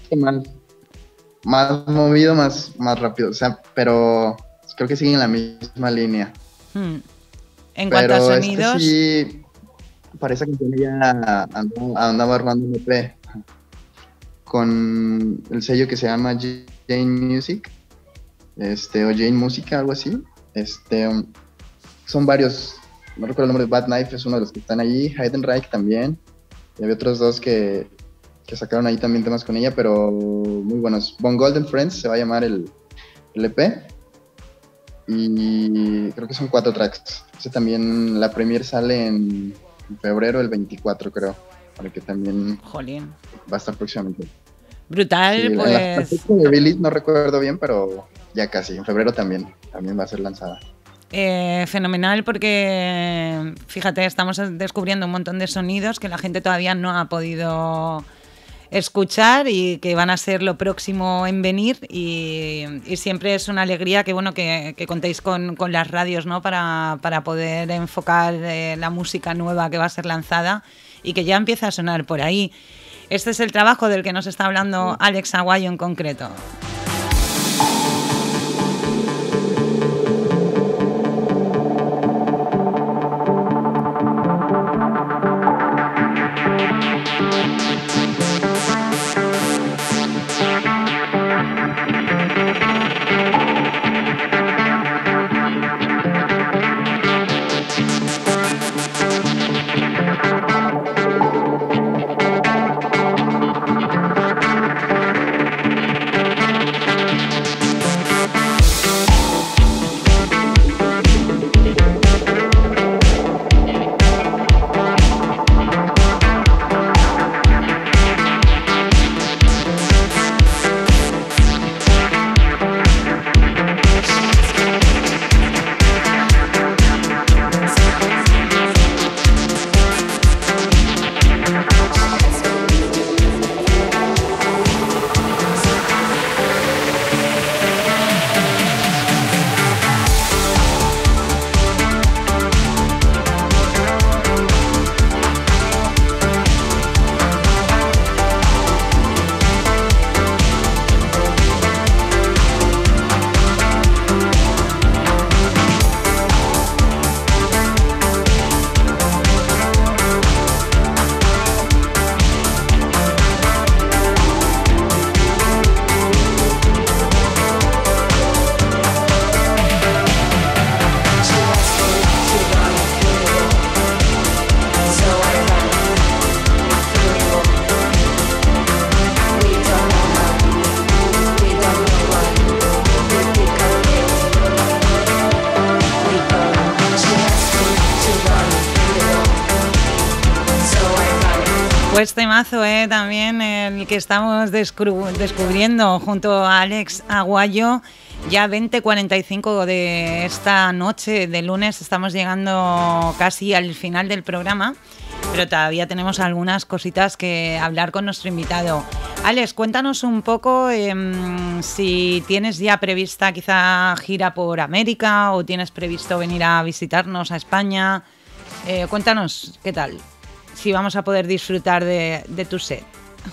Speaker 3: Más movido, más rápido, o sea, pero creo que siguen en la misma línea.
Speaker 2: En cuanto a sonidos...
Speaker 3: sí, parece que ya andaba armando un EP con el sello que se llama Jane Music, o Jane Música, algo así. Son varios, no recuerdo el nombre, Bad Knife es uno de los que están allí, Heidenreich también, y había otros 2 que sacaron ahí también temas con ella, pero muy buenos. Bongold and Friends se va a llamar el EP, y creo que son 4 tracks. Ese también, la premier sale en febrero, el 24 creo, para que también
Speaker 2: Jolín.
Speaker 3: Va a estar próximamente.
Speaker 2: Brutal, sí, pues...
Speaker 3: La fecha de release no recuerdo bien, pero ya casi, en febrero también va a ser lanzada.
Speaker 2: Fenomenal, porque fíjate, estamos descubriendo un montón de sonidos que la gente todavía no ha podido escuchar y que van a ser lo próximo en venir, y siempre es una alegría que contéis con las radios, ¿no? para poder enfocar la música nueva que va a ser lanzada y que ya empieza a sonar por ahí. Este es el trabajo del que nos está hablando Alex Aguayo en concreto. Pues temazo, también el que estamos descubriendo junto a Alex Aguayo. Ya 20:45 de esta noche de lunes, estamos llegando casi al final del programa, pero todavía tenemos algunas cositas que hablar con nuestro invitado. Alex, cuéntanos un poco si tienes ya prevista quizá gira por América o tienes previsto venir a visitarnos a España. Cuéntanos qué tal, si vamos a poder disfrutar de tu set.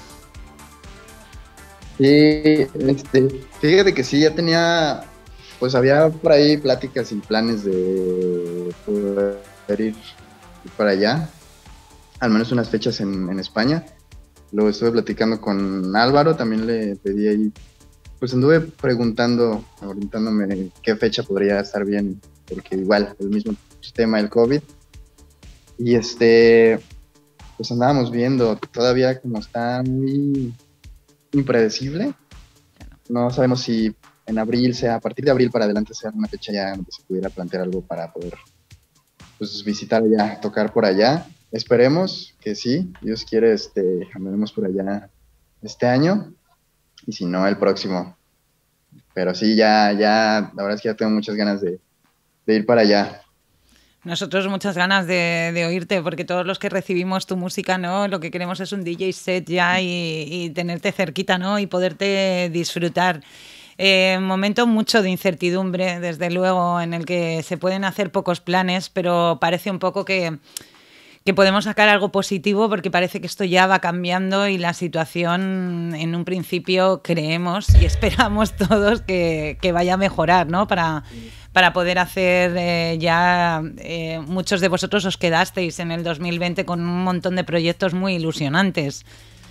Speaker 3: Sí, fíjate que sí, ya tenía, pues había por ahí pláticas y planes de poder ir para allá, al menos unas fechas en España. Luego estuve platicando con Álvaro, también le pedí ahí, pues anduve orientándome qué fecha podría estar bien, porque igual, el mismo tema del COVID. Y pues andábamos viendo, todavía como está muy impredecible, no sabemos si en abril a partir de abril para adelante sea una fecha ya donde se pudiera plantear algo para poder pues visitar allá, tocar por allá. Esperemos que sí, Dios quiere, andemos por allá este año, y si no, el próximo. Pero sí, ya, la verdad es que ya tengo muchas ganas de ir para allá.
Speaker 2: Nosotros muchas ganas de oírte, porque todos los que recibimos tu música, ¿no? Lo que queremos es un DJ set ya y tenerte cerquita, ¿no? Y poderte disfrutar. Momento mucho de incertidumbre, desde luego, en el que se pueden hacer pocos planes, pero parece un poco que podemos sacar algo positivo, porque parece que esto ya va cambiando y la situación en un principio creemos y esperamos todos que vaya a mejorar, ¿no? Para poder hacer muchos de vosotros os quedasteis en el 2020 con un montón de proyectos muy ilusionantes.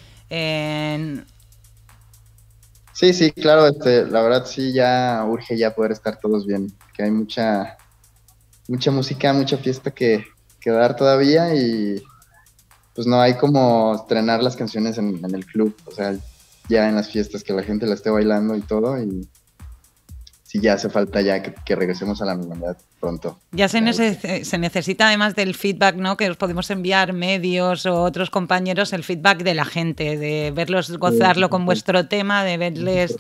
Speaker 3: Sí, claro, la verdad sí, ya urge ya poder estar todos bien, que hay mucha música, mucha fiesta que dar todavía, y pues no hay como estrenar las canciones en el club, o sea, ya en las fiestas que la gente la esté bailando y todo, y sí ya hace falta ya que regresemos a la normalidad pronto.
Speaker 2: Ya se necesita, además del feedback, ¿no? Que os podemos enviar medios o otros compañeros, el feedback de la gente, de verlos gozarlo con vuestro tema, de verles...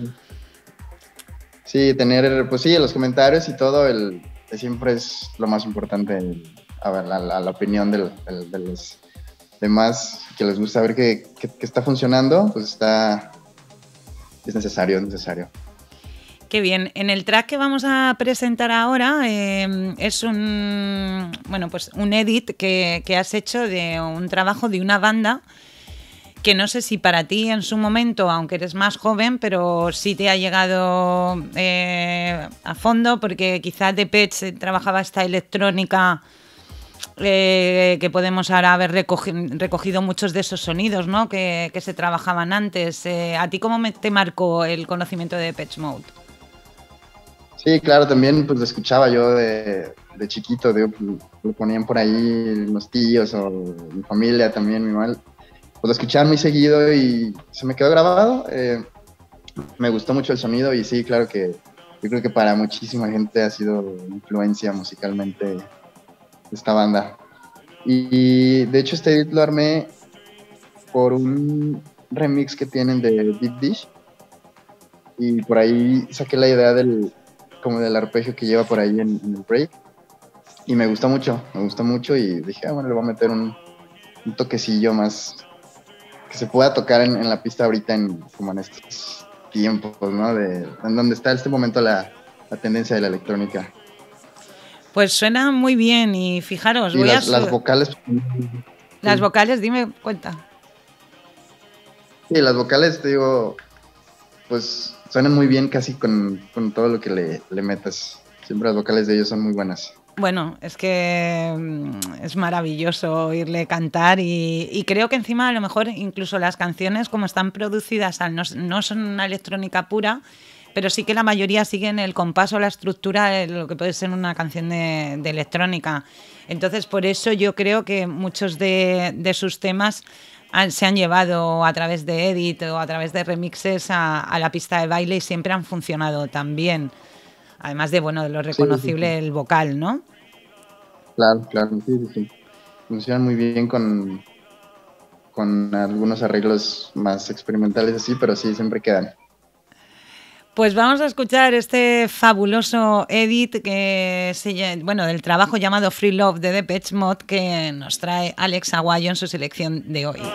Speaker 3: Sí, tener, pues sí, los comentarios y todo, siempre es lo más importante, a ver, la opinión de los demás, que les gusta ver que está funcionando, pues es necesario.
Speaker 2: Qué bien. En el track que vamos a presentar ahora es un edit que has hecho de un trabajo de una banda que no sé si para ti en su momento, aunque eres más joven, pero sí te ha llegado a fondo, porque quizás Depeche trabajaba esta electrónica que podemos ahora haber recogido muchos de esos sonidos, ¿no? que se trabajaban antes. ¿A ti cómo te marcó el conocimiento de Depeche Mode?
Speaker 3: Sí, claro, también pues lo escuchaba yo de chiquito, lo ponían por ahí los tíos o mi familia también, mi mamá, pues lo escuchaban muy seguido y se me quedó grabado. Me gustó mucho el sonido, y sí, claro que yo creo que para muchísima gente ha sido influencia musicalmente esta banda. Y de hecho este beat lo armé por un remix que tienen de Deep Dish, y por ahí saqué la idea del arpegio que lleva por ahí en el break, y me gustó mucho y dije, bueno, le voy a meter un toquecillo más que se pueda tocar en la pista ahorita, como en estos tiempos, ¿no? En donde está en este momento la tendencia de la electrónica.
Speaker 2: Pues suena muy bien, y fijaros,
Speaker 3: y las vocales.
Speaker 2: Las vocales, dime, cuenta.
Speaker 3: Sí, las vocales, te digo, pues suenan muy bien casi con todo lo que le metas. Siempre las vocales de ellos son muy buenas.
Speaker 2: Bueno, es que es maravilloso oírle cantar, y creo que encima a lo mejor incluso las canciones, como están producidas, no son una electrónica pura, pero sí que la mayoría siguen el compás o la estructura de lo que puede ser una canción de electrónica. Entonces, por eso yo creo que muchos de sus temas se han llevado a través de edit o a través de remixes a la pista de baile, y siempre han funcionado tan bien. Además de lo reconocible, sí. El vocal, ¿no?
Speaker 3: Claro, sí. Funcionan muy bien con con algunos arreglos más experimentales así, pero sí, siempre quedan.
Speaker 2: Pues vamos a escuchar este fabuloso edit del trabajo llamado Free Love de Depeche Mode que nos trae Alex Aguayo en su selección de hoy.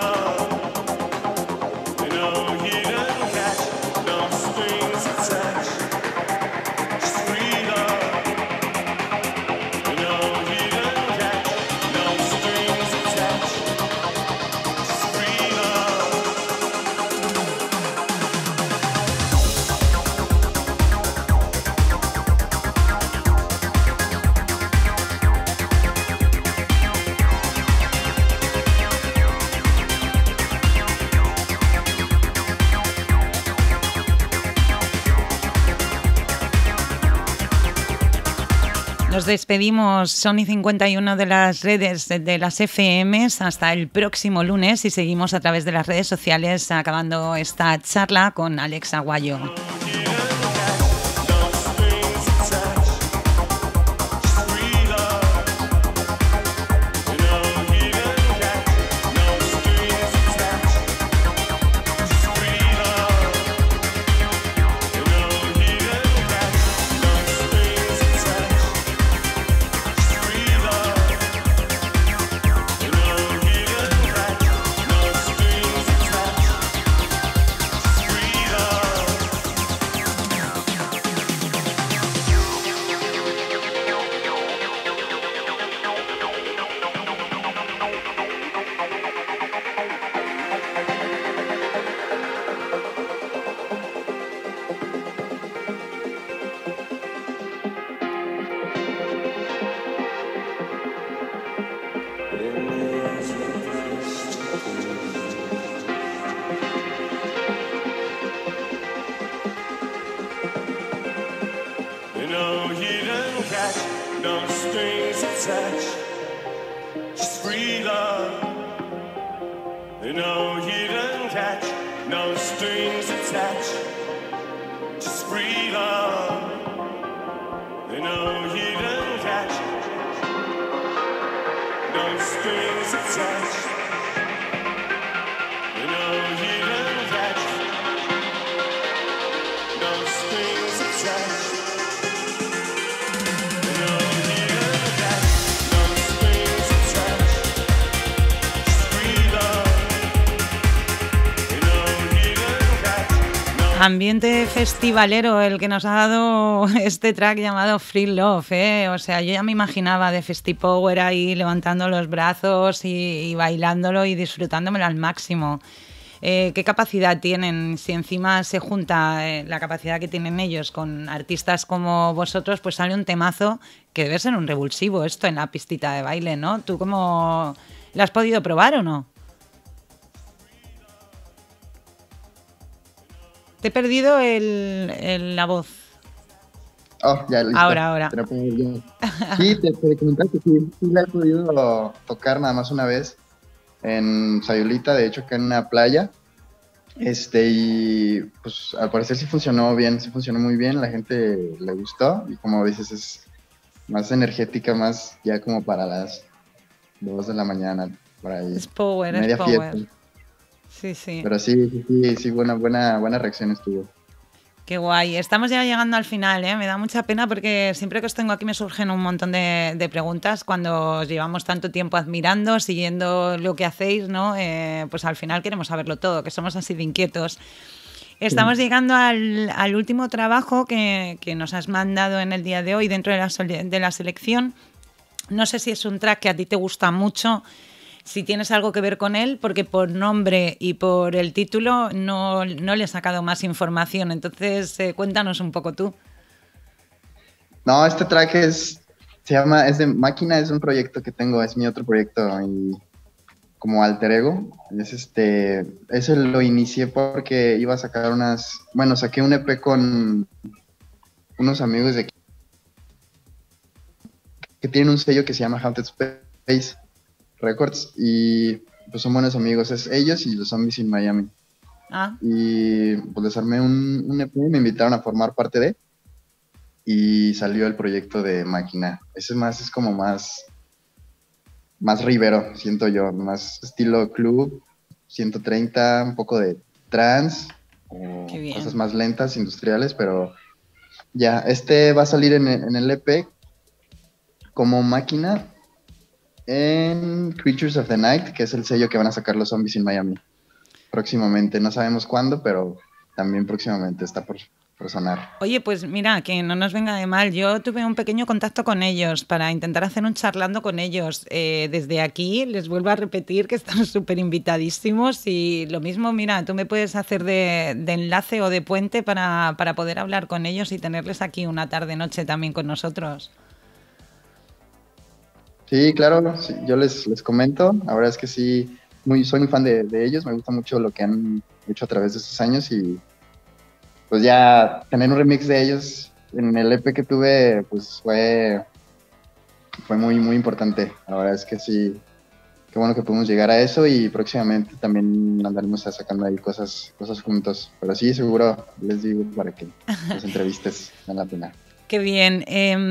Speaker 2: Nos despedimos, Sony 51 de las redes de las FMs, hasta el próximo lunes y seguimos a través de las redes sociales acabando esta charla con Alex Aguayo. Ambiente festivalero el que nos ha dado este track llamado Free Love, ¿eh? O sea, yo ya me imaginaba de Festipower ahí levantando los brazos y bailándolo y disfrutándomelo al máximo. ¿Qué capacidad tienen? Si encima se junta la capacidad que tienen ellos con artistas como vosotros, pues sale un temazo que debe ser un revulsivo esto en la pistita de baile, ¿no? ¿Tú cómo lo has podido probar o no? Te he perdido la voz.
Speaker 3: Oh, ya, listo.
Speaker 2: Ahora.
Speaker 3: Sí, te comentaba que sí la he podido tocar nada más una vez en Sayulita, de hecho acá en una playa. Y pues al parecer sí funcionó muy bien, la gente le gustó y como dices es más energética, más ya como para las 2 de la mañana, por ahí.
Speaker 2: Es power.
Speaker 3: Fiesta.
Speaker 2: Sí.
Speaker 3: Pero sí, buena reacción estuvo.
Speaker 2: Qué guay. Estamos ya llegando al final, ¿eh? Me da mucha pena porque siempre que os tengo aquí me surgen un montón de preguntas cuando os llevamos tanto tiempo admirando, siguiendo lo que hacéis, ¿no? Pues al final queremos saberlo todo, que somos así de inquietos. Estamos llegando al último trabajo que nos has mandado en el día de hoy dentro de la selección. No sé si es un track que a ti te gusta mucho, si tienes algo que ver con él, porque por nombre y por el título no le he sacado más información. Entonces, cuéntanos un poco tú.
Speaker 3: No, este track es de Máquina, es un proyecto que tengo, es mi otro proyecto y como alter ego. Ese lo inicié porque iba a sacar saqué un EP con unos amigos de aquí que tienen un sello que se llama Haunted Space Records y pues son buenos amigos, es ellos y los Zombies in Miami. Y pues les armé un EP, me invitaron a formar parte de y salió el proyecto de Máquina. Ese es como más ribero, siento yo, más estilo club, 130, un poco de trance, o
Speaker 2: Qué bien.
Speaker 3: cosas más lentas, industriales, pero ya, va a salir en el EP como Máquina en Creatures of the Night, que es el sello que van a sacar los Zombies in Miami próximamente. No sabemos cuándo, pero también próximamente está por sonar.
Speaker 2: Oye, pues mira, que no nos venga de mal. Yo tuve un pequeño contacto con ellos para intentar hacer un charlando con ellos. Desde aquí les vuelvo a repetir que están súper invitadísimos y lo mismo, mira, tú me puedes hacer de enlace o de puente para poder hablar con ellos y tenerles aquí una tarde-noche también con nosotros.
Speaker 3: Sí, claro, sí, yo les comento. La verdad es que sí, soy muy fan de ellos. Me gusta mucho lo que han hecho a través de estos años y pues ya tener un remix de ellos en el EP que tuve, pues fue muy, muy importante. La verdad es que sí, qué bueno que pudimos llegar a eso y próximamente también andaremos sacando ahí cosas juntos. Pero sí, seguro les digo para que los entrevistes en la pena.
Speaker 2: Qué bien.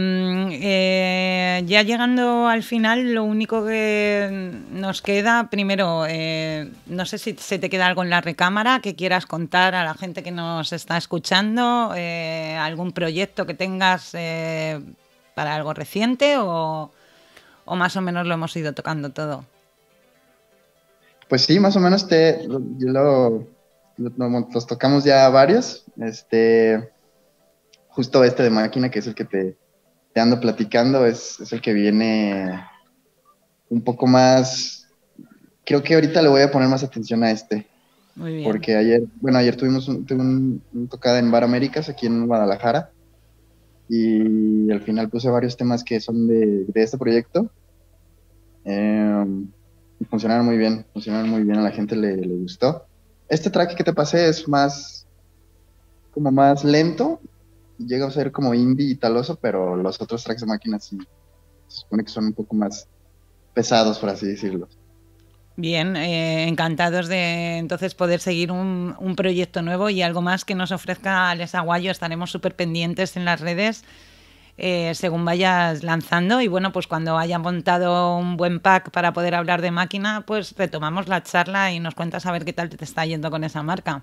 Speaker 2: Ya llegando al final, lo único que nos queda, primero, no sé si se te queda algo en la recámara que quieras contar a la gente que nos está escuchando, algún proyecto que tengas para algo reciente o más o menos lo hemos ido tocando todo.
Speaker 3: Pues sí, más o menos los tocamos ya varios. Justo de Máquina, que es el que te ando platicando, es el que viene un poco más. Creo que ahorita le voy a poner más atención a
Speaker 2: Muy bien.
Speaker 3: porque ayer tuvimos un tocada en Bar Américas aquí en Guadalajara y al final puse varios temas que son de este proyecto. Y funcionaron muy bien, a la gente le gustó. Este track que te pasé es como más lento, llega a ser como indie y taloso, pero los otros tracks de Máquina sí se supone que son un poco más pesados, por así decirlo.
Speaker 2: Bien, encantados de entonces poder seguir un proyecto nuevo y algo más que nos ofrezca Alex Aguayo. Estaremos súper pendientes en las redes según vayas lanzando y bueno, pues cuando haya montado un buen pack para poder hablar de Máquina, pues retomamos la charla y nos cuentas a ver qué tal te está yendo con esa marca.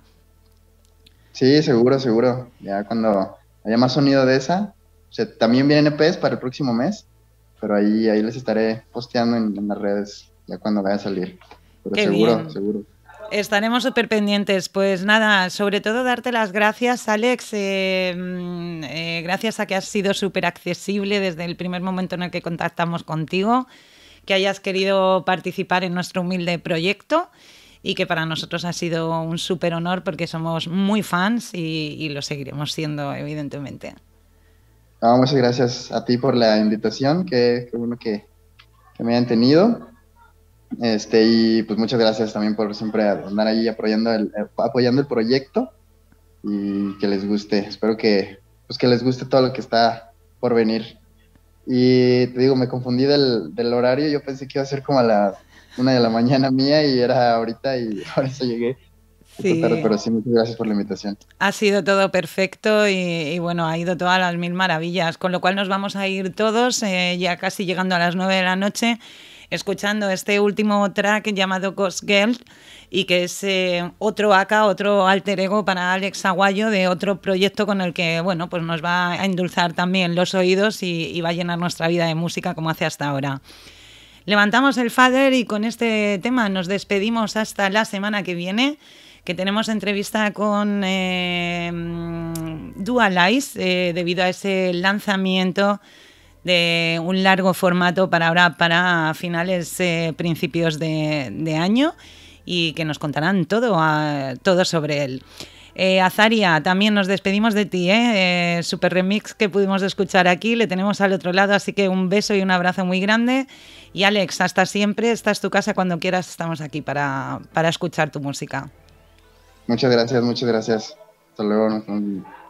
Speaker 3: Sí, seguro. Ya cuando haya más sonido de esa, o sea, también vienen EPs para el próximo mes, pero ahí les estaré posteando en las redes ya cuando vaya a salir. Pero
Speaker 2: Qué
Speaker 3: seguro.
Speaker 2: Estaremos súper pendientes. Pues nada, sobre todo darte las gracias, Alex. Gracias a que has sido súper accesible desde el primer momento en el que contactamos contigo, que hayas querido participar en nuestro humilde proyecto y que para nosotros ha sido un súper honor porque somos muy fans y lo seguiremos siendo, evidentemente.
Speaker 3: No, muchas gracias a ti por la invitación, qué bueno que me hayan tenido. Y pues muchas gracias también por siempre andar ahí apoyando el proyecto y que les guste. Espero que les guste todo lo que está por venir. Y te digo, me confundí del horario, yo pensé que iba a ser como a la 1 de la mañana mía y era ahorita y ahora eso llegué.
Speaker 2: Sí.
Speaker 3: Tarde, pero sí, muchas gracias por la invitación.
Speaker 2: Ha sido todo perfecto y bueno, ha ido todas las mil maravillas, con lo cual nos vamos a ir todos, ya casi llegando a las 9 de la noche, escuchando este último track llamado Ghost Girl y que es otro alter ego para Alex Aguayo de otro proyecto con el que, bueno, pues nos va a endulzar también los oídos y va a llenar nuestra vida de música como hace hasta ahora. Levantamos el fader y con este tema nos despedimos hasta la semana que viene, que tenemos entrevista con Dual Eyes debido a ese lanzamiento de un largo formato para finales, principios de año y que nos contarán todo sobre él. Azaria, también nos despedimos de ti, super remix que pudimos escuchar aquí, le tenemos al otro lado, así que un beso y un abrazo muy grande. Y Alex, hasta siempre, esta es tu casa, cuando quieras estamos aquí para escuchar tu música.
Speaker 3: Muchas gracias. Hasta luego.